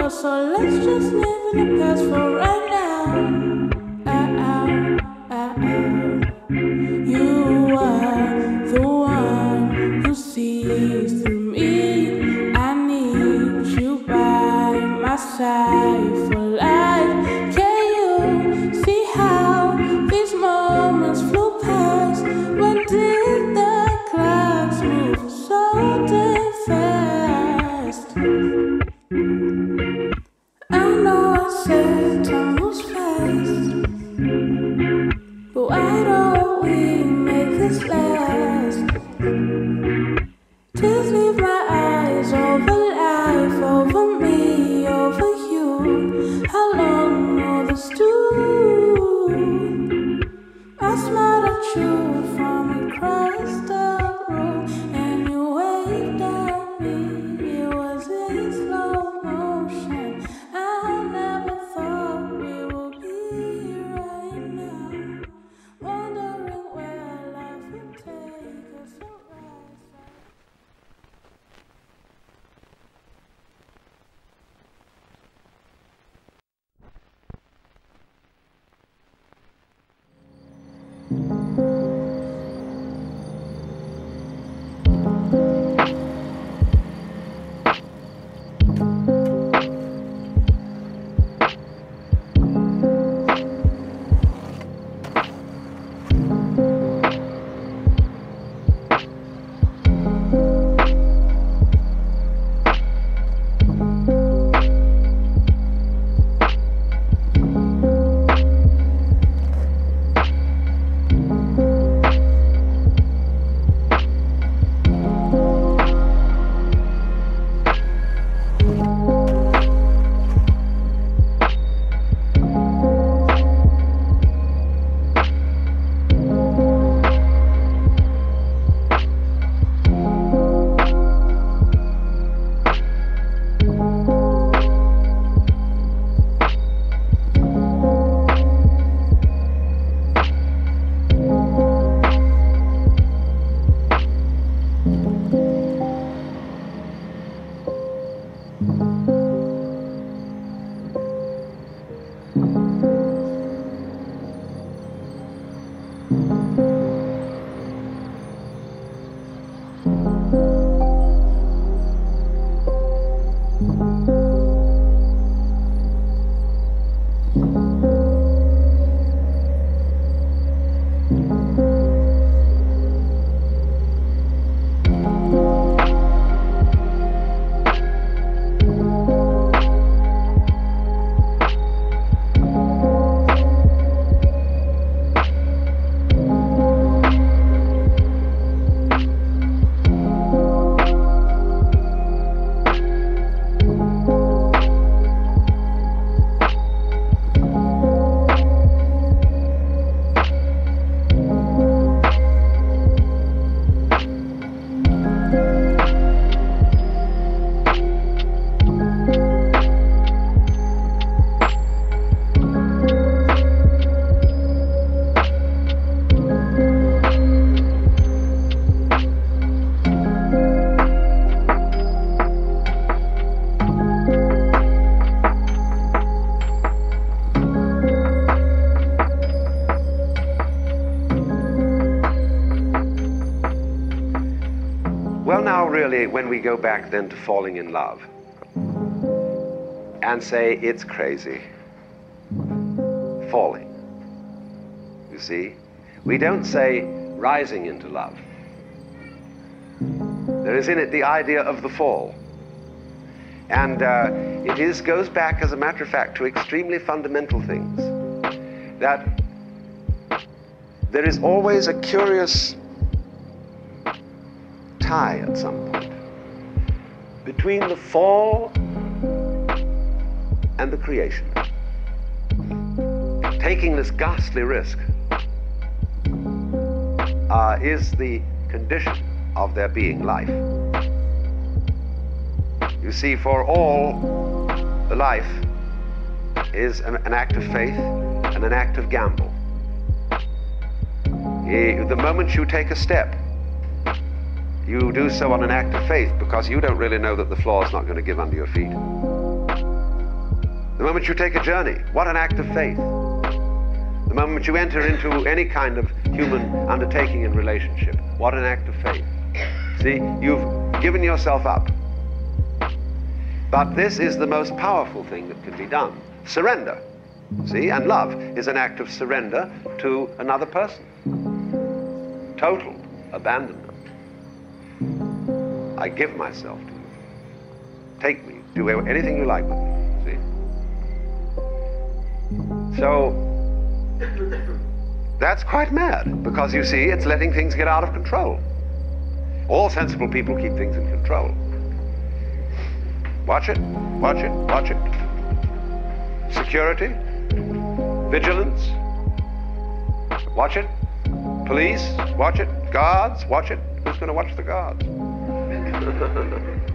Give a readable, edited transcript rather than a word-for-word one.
so let's just live in the past for right now. You are the one who sees through me. I need you by my side for life. Can you see how these moments flew past? When did the clocks move so damn fast? I know I said time was fast, but why don't we make this last? Just leave my eyes over life, over me, over you. How long will this do? I smiled at you from across the room, and you waved at me. It was in slow motion. I never thought we would be here right now, wondering where life would take us. When we go back then to falling in love and say it's crazy, falling, you see, we don't say rising into love. There is in it the idea of the fall, and goes back, as a matter of fact, to extremely fundamental things, that there is always a curious tie at some point between the fall and the creation. Taking this ghastly risk is the condition of there being life. You see, for all, the life is an act of faith and an act of gamble. The moment you take a step, you do so on an act of faith, because you don't really know that the floor is not going to give under your feet. moment you take a journey, what an act of faith. The moment you enter into any kind of human undertaking and relationship, what an act of faith. See, you've given yourself up. But this is the most powerful thing that can be done. Surrender. See, and love is an act of surrender to another person. Total abandonment. I give myself to you. Take me. Do anything you like with me. See? So, that's quite mad, because you see, it's letting things get out of control. All sensible people keep things in control. Watch it, watch it, watch it. Security, vigilance, watch it. Police, watch it. Guards, watch it. Who's going to watch the guards?